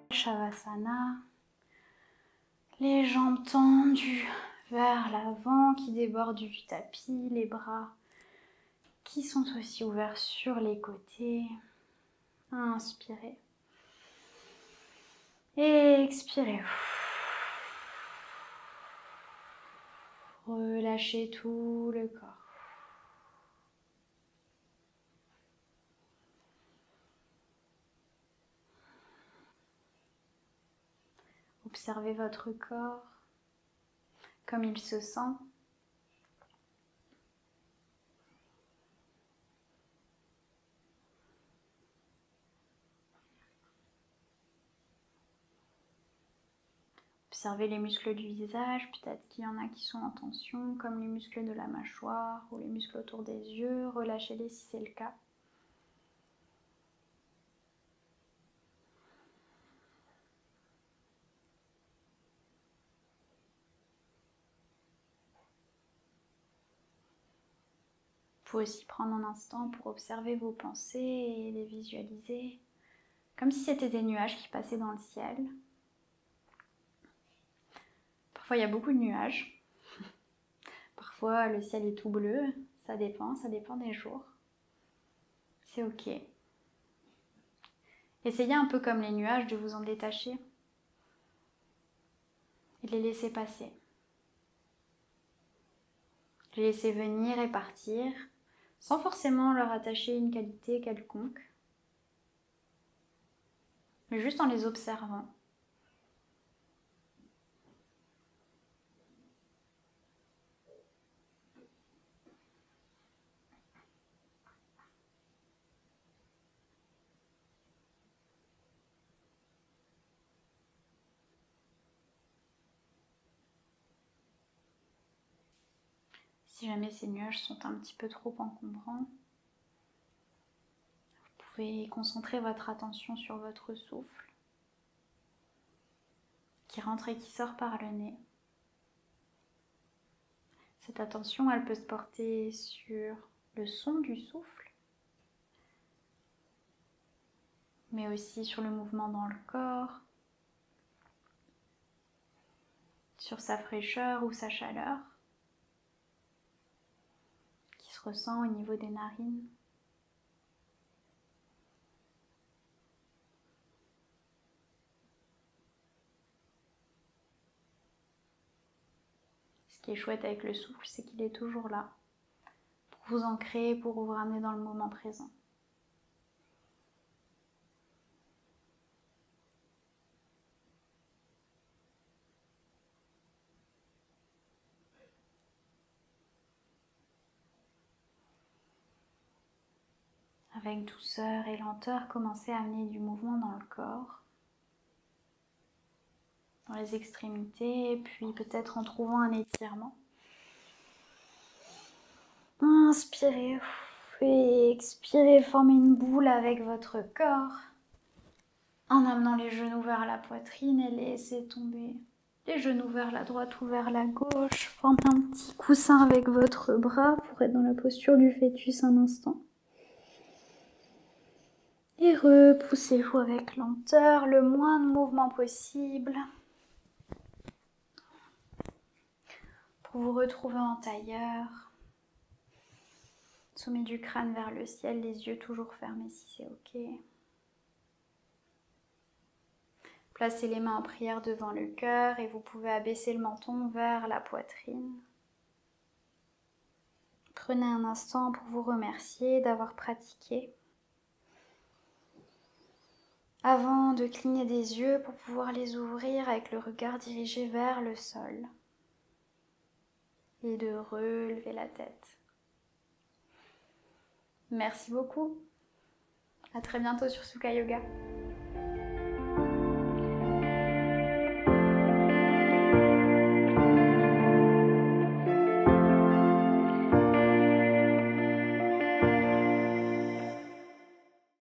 Shavasana. Les jambes tendues vers l'avant qui débordent du tapis, les bras qui sont aussi ouverts sur les côtés. Inspirez. Et expirez. Relâchez tout le corps. Observez votre corps, comme il se sent. Observez les muscles du visage, peut-être qu'il y en a qui sont en tension, comme les muscles de la mâchoire ou les muscles autour des yeux. Relâchez-les si c'est le cas. Il faut aussi prendre un instant pour observer vos pensées et les visualiser, comme si c'était des nuages qui passaient dans le ciel. Parfois il y a beaucoup de nuages, parfois le ciel est tout bleu, ça dépend des jours. C'est ok. Essayez un peu comme les nuages de vous en détacher et de les laisser passer. Les laisser venir et partir, sans forcément leur attacher une qualité quelconque, mais juste en les observant. Si jamais ces nuages sont un petit peu trop encombrants, vous pouvez concentrer votre attention sur votre souffle, qui rentre et qui sort par le nez. Cette attention, elle peut se porter sur le son du souffle, mais aussi sur le mouvement dans le corps, sur sa fraîcheur ou sa chaleur, qui se ressent au niveau des narines. Ce qui est chouette avec le souffle, c'est qu'il est toujours là, pour vous ancrer, pour vous ramener dans le moment présent. Avec douceur et lenteur, commencez à amener du mouvement dans le corps, dans les extrémités, puis peut-être en trouvant un étirement. Inspirez et expirez, formez une boule avec votre corps en amenant les genoux vers la poitrine et laissez tomber les genoux vers la droite ou vers la gauche. Formez un petit coussin avec votre bras pour être dans la posture du fœtus un instant. Et repoussez-vous avec lenteur, le moins de mouvement possible. Pour vous retrouver en tailleur. Sommet du crâne vers le ciel, les yeux toujours fermés si c'est ok. Placez les mains en prière devant le cœur et vous pouvez abaisser le menton vers la poitrine. Prenez un instant pour vous remercier d'avoir pratiqué. Avant de cligner des yeux pour pouvoir les ouvrir avec le regard dirigé vers le sol. Et de relever la tête. Merci beaucoup. À très bientôt sur Sukha Yoga.